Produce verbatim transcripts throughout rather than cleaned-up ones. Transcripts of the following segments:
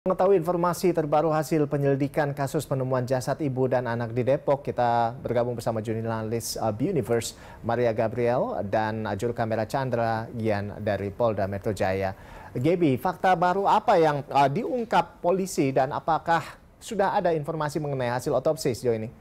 Mengetahui informasi terbaru hasil penyelidikan kasus penemuan jasad ibu dan anak di Depok, kita bergabung bersama jurnalis uh, Universe Maria Gabriel dan uh, juru kamera Chandra Gian dari Polda Metro Jaya. Gaby, fakta baru apa yang uh, diungkap polisi dan apakah sudah ada informasi mengenai hasil otopsi sejauh ini?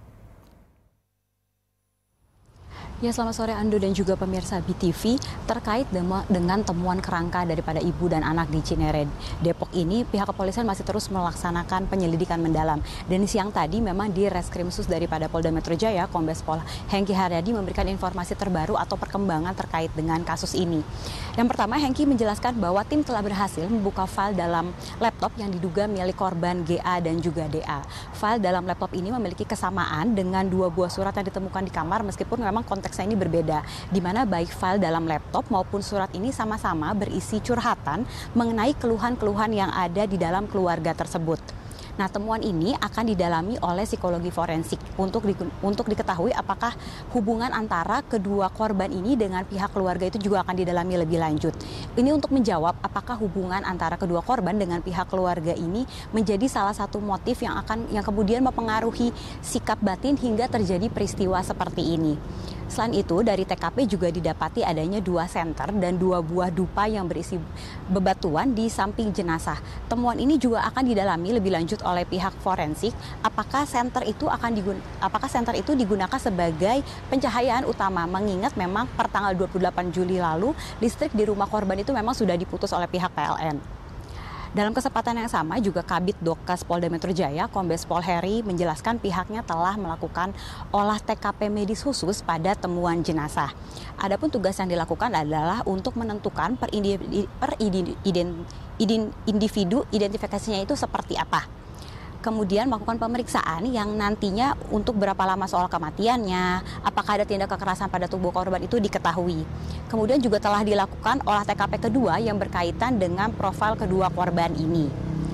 Ya, selamat sore Ando dan juga pemirsa B T V. Terkait dengan temuan kerangka daripada ibu dan anak di Cinere, Depok ini, pihak kepolisian masih terus melaksanakan penyelidikan mendalam. Dan siang tadi memang di Reskrimsus daripada Polda Metro Jaya, Kombes Pol Hengki Haryadi memberikan informasi terbaru atau perkembangan terkait dengan kasus ini. Yang pertama, Hengki menjelaskan bahwa tim telah berhasil membuka file dalam laptop yang diduga milik korban G A dan juga D A. File dalam laptop ini memiliki kesamaan dengan dua buah surat yang ditemukan di kamar, meskipun memang konteksnya ini berbeda, di mana baik file dalam laptop maupun surat ini sama-sama berisi curhatan mengenai keluhan-keluhan yang ada di dalam keluarga tersebut. Nah, temuan ini akan didalami oleh psikologi forensik untuk di, untuk diketahui apakah hubungan antara kedua korban ini dengan pihak keluarga itu juga akan didalami lebih lanjut. Ini untuk menjawab apakah hubungan antara kedua korban dengan pihak keluarga ini menjadi salah satu motif yang akan yang kemudian mempengaruhi sikap batin hingga terjadi peristiwa seperti ini. Selain itu, dari T K P juga didapati adanya dua senter dan dua buah dupa yang berisi bebatuan di samping jenazah. Temuan ini juga akan didalami lebih lanjut oleh pihak forensik. Apakah senter itu akan digun apakah senter itu digunakan sebagai pencahayaan utama? Mengingat memang per tanggal dua puluh delapan Juli lalu, listrik di rumah korban itu memang sudah diputus oleh pihak P L N. Dalam kesempatan yang sama juga Kabid Dokes Polda Metro Jaya, Kombes Pol Heri menjelaskan pihaknya telah melakukan olah T K P medis khusus pada temuan jenazah. Adapun tugas yang dilakukan adalah untuk menentukan per, indi, per idin, idin, idin, individu identifikasinya itu seperti apa. Kemudian melakukan pemeriksaan yang nantinya untuk berapa lama soal kematiannya, apakah ada tindak kekerasan pada tubuh korban itu diketahui. Kemudian juga telah dilakukan olah T K P kedua yang berkaitan dengan profil kedua korban ini.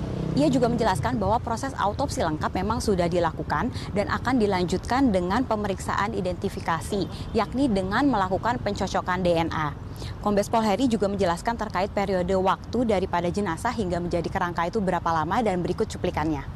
Ia juga menjelaskan bahwa proses autopsi lengkap memang sudah dilakukan dan akan dilanjutkan dengan pemeriksaan identifikasi, yakni dengan melakukan pencocokan D N A. Kombes Pol Heri juga menjelaskan terkait periode waktu daripada jenazah hingga menjadi kerangka itu berapa lama dan berikut cuplikannya.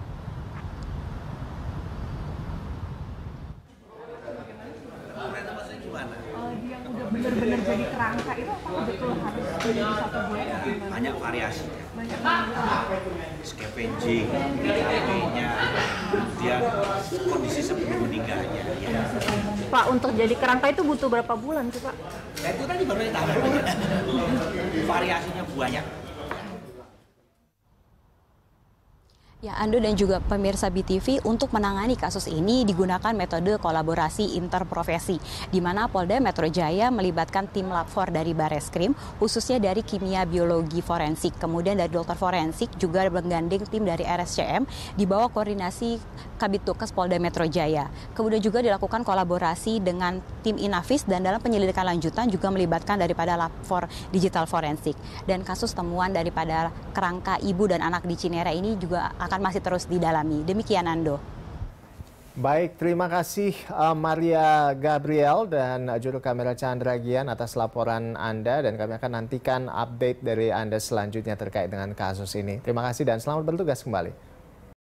Yang udah benar-benar jadi kerangka itu apa betul harus jadi satu bulan? Banyak variasi, Banyak scavenging, T K P-nya, kemudian kondisi sebelum meninggalnya. Ya. Pak, untuk jadi kerangka itu butuh berapa bulan sih Pak? Nah, itu tadi baru ditambah. Variasinya banyak. Ya, Ando dan juga pemirsa B T V, untuk menangani kasus ini digunakan metode kolaborasi interprofesi, di mana Polda Metro Jaya melibatkan tim Lab empat dari Bareskrim, khususnya dari kimia biologi forensik. Kemudian dari dokter forensik juga menggandeng tim dari R S C M di bawah koordinasi Kabid Dokes Polda Metro Jaya. Kemudian juga dilakukan kolaborasi dengan tim Inavis dan dalam penyelidikan lanjutan juga melibatkan daripada Lab empat Digital Forensik. Dan kasus temuan daripada kerangka ibu dan anak di Cinere ini juga akan masih terus didalami. Demikian Ando. Baik, terima kasih uh, Maria Gabriel dan uh, juru kamera Chandra Gian atas laporan Anda, dan kami akan nantikan update dari Anda selanjutnya terkait dengan kasus ini. Terima kasih dan selamat bertugas kembali.